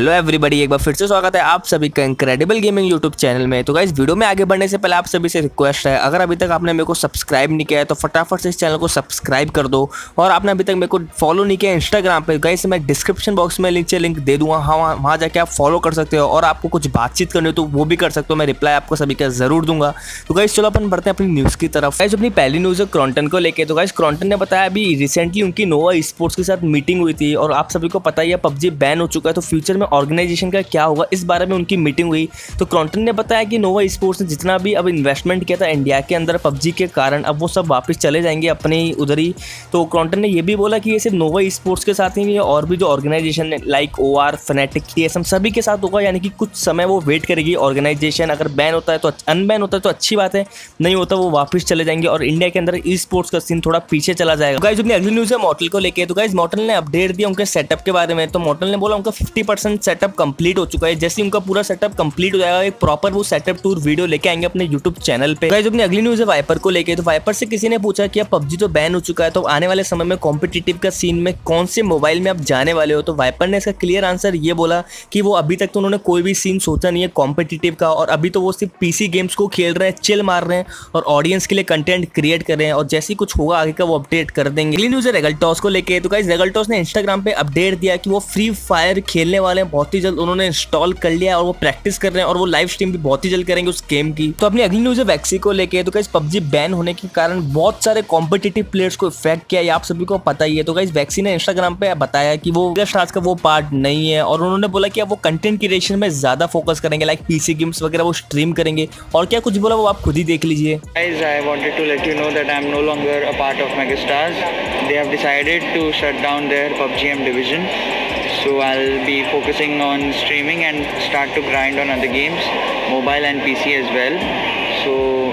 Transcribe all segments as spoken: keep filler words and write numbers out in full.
Hello everybody, एक बार फिर से स्वागत है आप सभी का इनक्रेडिबल गेमिंग यूट्यूब चैनल में। तो गाइस, वीडियो में आगे बढ़ने से पहले आप सभी से रिक्वेस्ट है, अगर अभी तक आपने मेरे को सब्सक्राइब नहीं किया है तो फटाफट से इस चैनल को सब्सक्राइब कर दो। और आपने अभी तक मेरे को फॉलो नहीं किया इंस्टाग्राम पे, गाइस मैं डिस्क्रिप्शन बॉक्स में नीचे लिंक दे दूंगा, हाँ वहाँ जाके आप फॉलो कर सकते हो। और आपको कुछ बातचीत करनी हो तो वो भी कर सकते हो, मैं रिप्लाई आपको सभी का जरूर दूंगा। तो गाइस चलो अपन बढ़ते हैं अपनी न्यूज़ की तरफ। गाइस अपनी पहली न्यूज़ है क्रॉन्टन को लेके। तो गाइस क्रॉन्टन ने बताया अभी रिसेंटली उनकी नोवा स्पोर्ट्स के साथ मीटिंग हुई थी, और आप सभी को पता ही है पबजी बैन हो चुका है, तो फ्यूचर में ऑर्गेनाइजेशन का क्या होगा इस बारे में उनकी मीटिंग हुई। तो क्रॉन्टन ने बताया कि नोवा स्पोर्ट्स ने जितना भी अब इन्वेस्टमेंट किया था इंडिया के अंदर पबजी के कारण, अब वो सब वापस चले जाएंगे अपने उधर ही। तो क्रॉन्टन ने ये भी बोला कि ये सिर्फ नोवा स्पोर्ट्स के साथ ही नहीं है, और भी जो ऑर्गेनाइजेशन है like O R Fnatic TSM सभी के साथ होगा, यानी कि कुछ समय वो वेट करेगी ऑर्गेनाइजेशन। अगर बैन होता है तो अनबैन होता है तो अच्छी बात है, नहीं होता वो वापस चले जाएंगे और इंडिया के अंदर ई स्पोर्ट्स का सीन थोड़ा पीछे चला जाएगा। गाइस अपनी अगली न्यूज़ है मॉर्टल को लेके। तो गाइस मॉर्टल ने अपडेट दिया उनके सेटअप के बारे में। तो मॉर्टल ने बोला उनका फिफ्टी परसेंट सेटअप कंप्लीट हो चुका है। जैसे उनका पूरा सेटअप कंप्लीट हो जाएगा, एक प्रॉपर वो सेटअप टूर वीडियो लेके आएंगे अपने यूट्यूब चैनल पे। गाइस अपनी अगली न्यूज़ है वाइपर को लेके। तो वाइपर से किसी ने पूछा कि अब पबजी तो बैन हो चुका है, तो आने वाले समय में कॉम्पिटिटिव का सीन में कौन से मोबाइल में आप जाने वाले हो। तो वाइपर ने इसका क्लियर आंसर ये बोला कि वो अभी तक तो उन्होंने कोई भी सीन सोचा नहीं है कॉम्पिटिटिव का, और अभी तो वो सिर्फ पीसी गेम्स को खेल रहे हैं, चिल मार रहे हैं और ऑडियंस के लिए कंटेंट क्रिएट कर रहे हैं, और जैसे ही कुछ होगा आगे का वो अपडेट कर देंगे। अगली न्यूज़ है रेगलटॉस को लेके। तो गाइस रेगलटॉस ने इंस्टाग्राम पे अपडेट दिया कि वो फ्री फायर खेलने वाले हैं, बहुत ही जल्द उन्होंने इंस्टॉल कर लिया और वो प्रैक्टिस कर रहे हैं, और वो लाइव स्ट्रीम भी बहुत ही जल्द करेंगे उस गेम की। तो अपनी अगली न्यूज़ है वैक्सी को लेके। तो गाइस पबजी बैन होने के कारण बहुत सारे कॉम्पिटिटिव प्लेयर्स को इफेक्ट किया, ये आप सभी को पता ही है। तो गाइस वैक्सी ने इंस्टाग्राम पे बताया कि वो स्टार्स का वो पार्ट नहीं है, और उन्होंने बोला कि अब वो कंटेंट क्रिएशन में ज्यादा फोकस करेंगे, लाइक पीसी गेम्स वगैरह वो स्ट्रीम करेंगे। और क्या कुछ बोला वो आप खुद ही देख लीजिए। Guys, I wanted to let you know that I am no longer a part of Megastars. They have decided to shut down their P U B G M division. So I'll be focusing on streaming and start to grind on other games, mobile and P C as well. So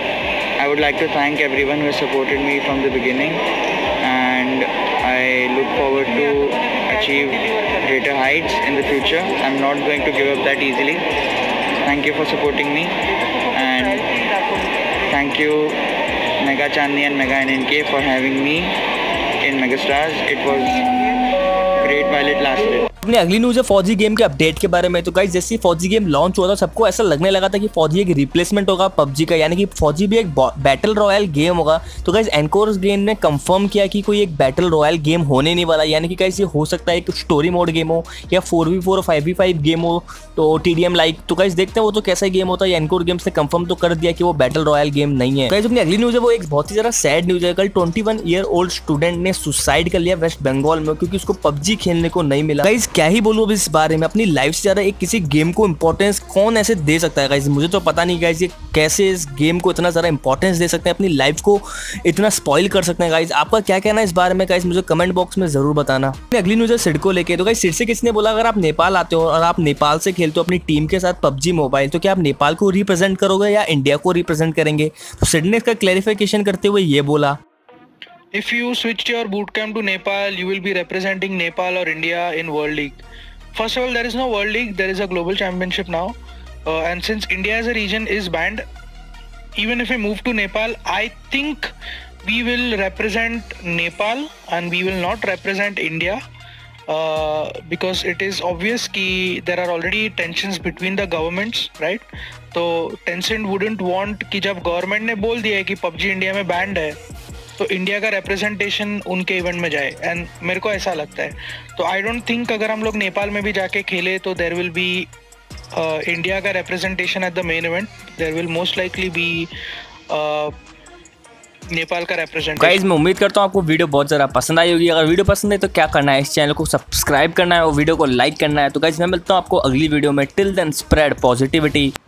I would like to thank everyone who has supported me from the beginning, and I look forward to achieve greater heights in the future. I'm not going to give up that easily. Thank you for supporting me, and thank you Mega Chandni and Mega N N K for having me in Megastars. It was great while it lasted. अपनी अगली news है फौजी game के update के बारे में। तो guys जैसे फौजी गेम लॉन्च हुआ था सबको ऐसा लगने लगा था कि फौजी एक रिप्लेसमेंट होगा पबजी का, यानी कि फौजी भी एक बैटल रॉयल गेम होगा। तो गाइस एनकोर्स गेम ने कंफर्म किया कि कोई एक बैटल रॉयल गेम होने नहीं वाला, यानी कि गाइस ये हो सकता है एक स्टोरी मोड गेम हो या फोर वी फोर और फाइव वी फाइव गेम हो, तो टीडीएम लाइक। तो गाइस देखते हैं वो तो कैसा गेम होता है। एनकोर गेम्स ने कंफर्म तो कर दिया कि वो बैटल रॉयल गेम नहीं है। गाइस अपनी अगली न्यूज़ है वो एक बहुत ही ज़्यादा सैड न्यूज़ है। कल twenty one year old student ने सुसाइड कर लिया वेस्ट बंगाल में, क्योंकि उसको पबजी खेलने को नहीं मिला। गाइस क्या ही बोलूँ अब इस बारे में, अपनी लाइफ से ज़्यादा एक किसी गेम को इंपॉर्टेंस कौन ऐसे दे सकता है। गाइस मुझे तो पता नहीं गाइस ये कैसे इस गेम को इतना ज़्यादा इंपॉर्टेंस दे सकते हैं, अपनी लाइफ को इतना स्पॉइल कर सकते हैं। गाइस आपका क्या कहना है इस बारे में, गाइस मुझे कमेंट बॉक्स में जरूर बताना। अगली न्यूज़ है सिड को लेके। तो गाइस सिड से किसने बोला अगर आप नेपाल आते हो और आप नेपाल से खेलते हो अपनी टीम के साथ पबजी मोबाइल, तो क्या आप नेपाल को रिप्रेजेंट करोगे या इंडिया को रिप्रेजेंट करेंगे। तो सिड ने इसका क्लैरिफिकेशन करते हुए ये बोला, If you switch your bootcamp to Nepal, you will be representing Nepal or India in World League. First of all, there is no World League, there is a global championship now, uh, and since India as a region is banned, even if we move to Nepal, I think we will represent Nepal and we will not represent India, uh, because it is obvious कि there are already tensions between the governments, right? तो Tencent wouldn't want कि जब government ने बोल दिया है कि PUBG India में banned है तो इंडिया का रिप्रेजेंटेशन उनके इवेंट में जाए, एंड मेरे को ऐसा लगता है। तो आई डोंट थिंक अगर हम लोग नेपाल में भी जाके खेले तो देयर विल बी इंडिया का representation at the main event, there will most likely be Nepal का रिप्रेजेंटेशन। गाइस मैं उम्मीद करता हूँ आपको वीडियो बहुत ज़्यादा पसंद आई होगी। अगर वीडियो पसंद है तो क्या करना है, इस चैनल को सब्सक्राइब करना है और वीडियो को लाइक करना है। तो गाइस मैं मिलता हूँ आपको अगली वीडियो में। Till then spread positivity.